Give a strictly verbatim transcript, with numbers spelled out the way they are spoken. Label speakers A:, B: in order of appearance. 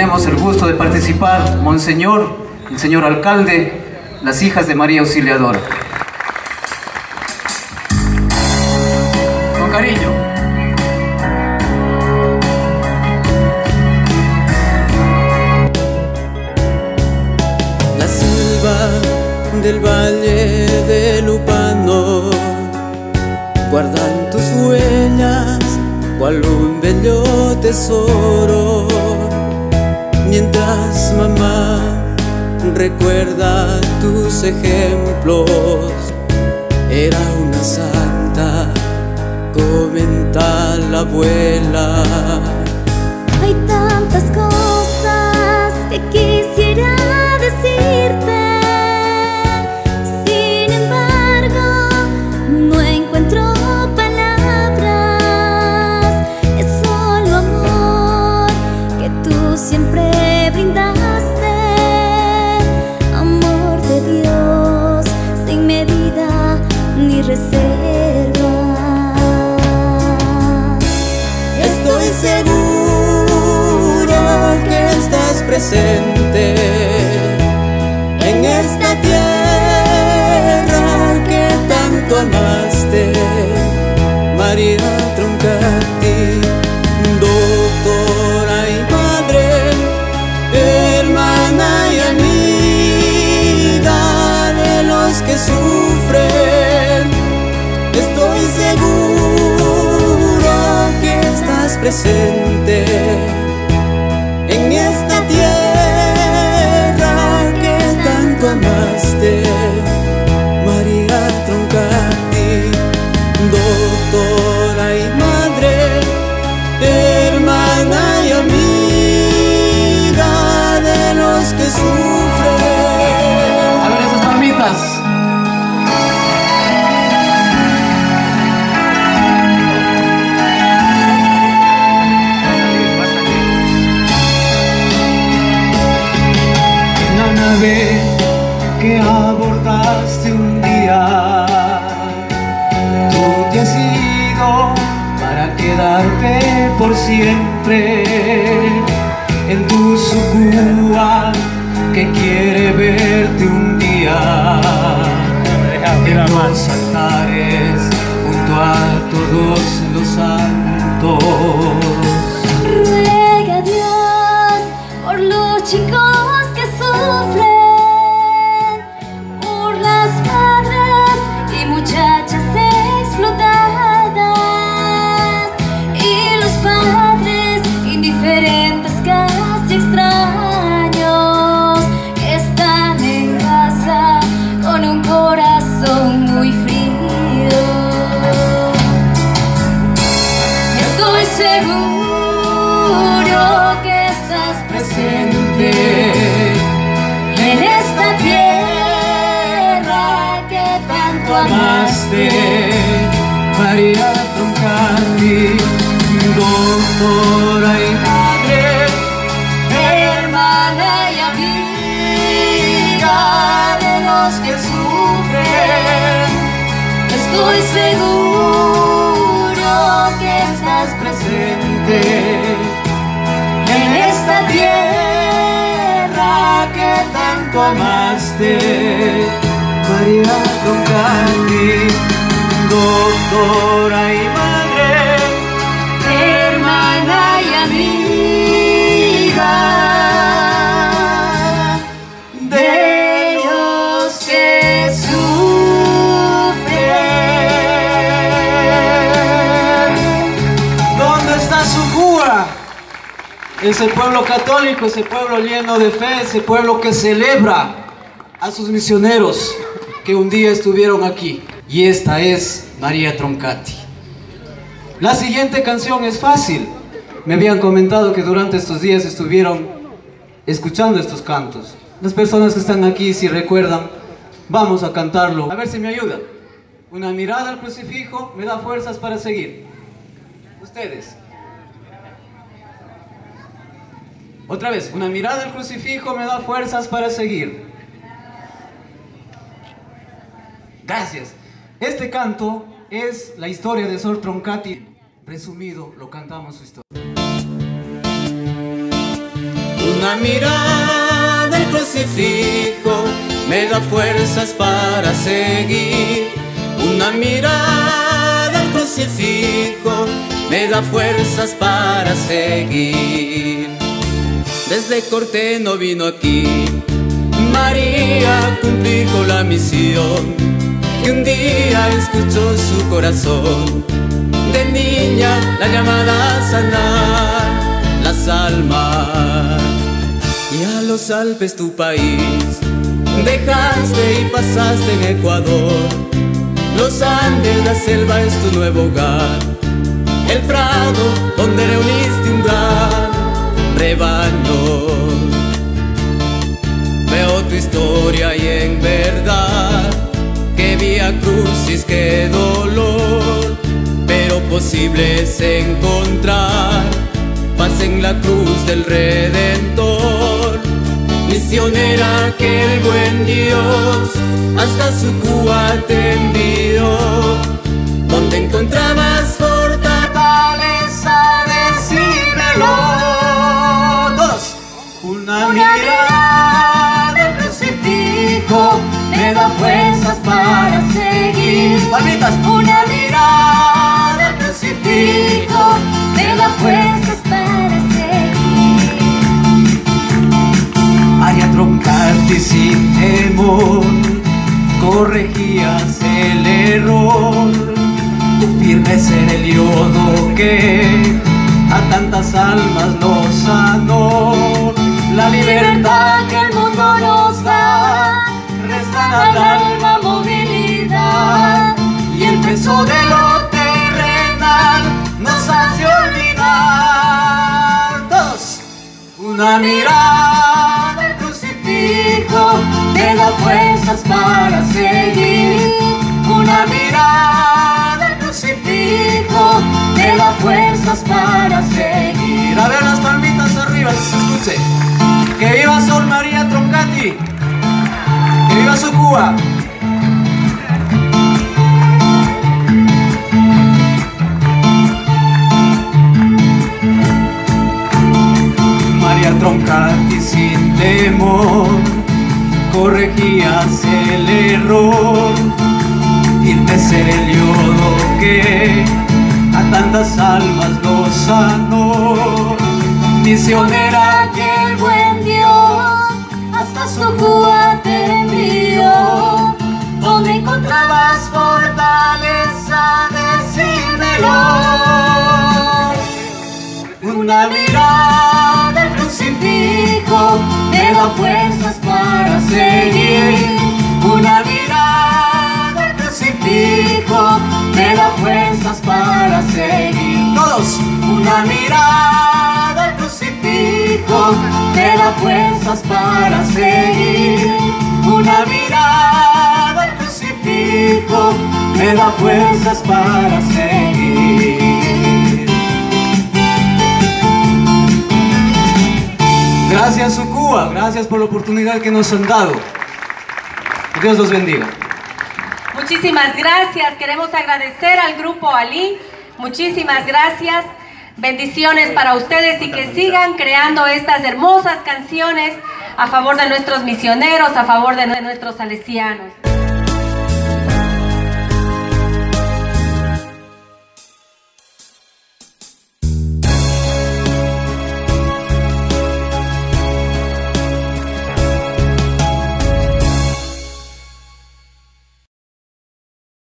A: tenemos el gusto de participar, Monseñor, el señor alcalde, las hijas de María Auxiliadora. Con cariño.
B: La selva del valle de Lupano guardan tus huellas cual un bello tesoro, mientras mamá recuerda tus ejemplos. Era una santa, comenta la abuela.
C: Hay tantas cosas que quisiera decirte, sin embargo no encuentro palabras. Es solo amor que tú siempre brindaste, amor de Dios sin medida ni reserva.
B: Estoy seguro que estás presente en esta tierra que tanto amaste, María Troncati, doctora y madre, hermana y amiga de los que sufren. Estoy seguro que estás presente en esta tierra que tanto amaste, María Troncati, doctora y madre, hermana y amiga de los que sufren.
A: A ver esas palmitas.
D: Que abordaste un día, tú te has ido para quedarte por siempre en tu sucúa que quiere verte un día en los altares junto a todos los santos.
C: Ruega a Dios por los chicos que sufren, muchachas explotadas y los padres indiferentes, casi extraños, que están en casa con un corazón muy frío. Estoy seguro que estás presente en esta tierra que tanto
D: amaste, María Troncati, doctora y madre,
C: hermana y amiga de los que sufren. Estoy seguro que estás presente en esta tierra que tanto
D: amaste, María Troncati, doctora y madre,
C: hermana y amiga de los que sufren.
D: ¿Dónde está su cura? Ese pueblo católico, ese pueblo lleno de fe, ese pueblo que celebra a sus misioneros que un día estuvieron aquí. Y esta es María Troncati. La siguiente canción es fácil. Me habían comentado que durante estos días estuvieron escuchando estos cantos. Las personas que están aquí, si recuerdan, vamos a cantarlo. A ver si me ayudan. Una mirada al crucifijo me da fuerzas para seguir. Ustedes. Otra vez, una mirada al crucifijo me da fuerzas para seguir. Gracias. Este canto es la historia de Sor Troncati. Resumido, lo cantamos su historia.
B: Una mirada al crucifijo me da fuerzas para seguir. Una mirada al crucifijo me da fuerzas para seguir. Desde Corteno vino aquí María a cumplir con la misión que un día escuchó su corazón. De niña la llamada a sanar las almas. Y a los Alpes, tu país, dejaste y pasaste en Ecuador. Los Andes, la selva es tu nuevo hogar. El prado donde reuniste un gran rebaño. Veo tu historia y en verdad que vía crucis, qué dolor. Pero posible es encontrar paz en la cruz del Redentor. Misionera que el buen Dios hasta su Cuba te envió, donde encontrabas fortaleza, decímelo todos.
D: Una
C: Una mirada al crucifijo me da fuerzas para seguir.
D: Palmitas.
C: Una mirada al crucifijo me da fuerzas para seguir.
D: María Troncati sin temor corregías el error. Tu firme ser el yodo que a tantas almas nos sanó. La libertad que el mundo nos da resta al alma movilidad, y el peso de lo terrenal nos hace olvidar. Todos. Una mirada al crucifijo me da fuerzas para seguir. Una mirada al crucifijo me da fuerzas para seguir. A ver las palmitas arriba, que se escuche. Que viva Sol María Troncati, que viva su Cuba. María Troncati sin temor corregías el error. Firme ser el yodo que a tantas almas lo sanó. Misionera que el buen Dios hasta su Cuba te envió, donde encontrabas fortaleza, decímelo. Una mirada al crucifijo me da fuerzas para seguir. Una mirada al crucifijo me da fuerzas para seguir. Todos. Una mirada al crucifijo me da fuerzas para seguir. Una mirada al crucifijo me da fuerzas para seguir. Gracias, Cuba, gracias por la oportunidad que nos han dado. Que Dios los bendiga.
E: Muchísimas gracias. Queremos agradecer al Grupo Ali. Muchísimas gracias. Bendiciones para ustedes y que sigan creando estas hermosas canciones a favor de nuestros misioneros, a favor de nuestros salesianos.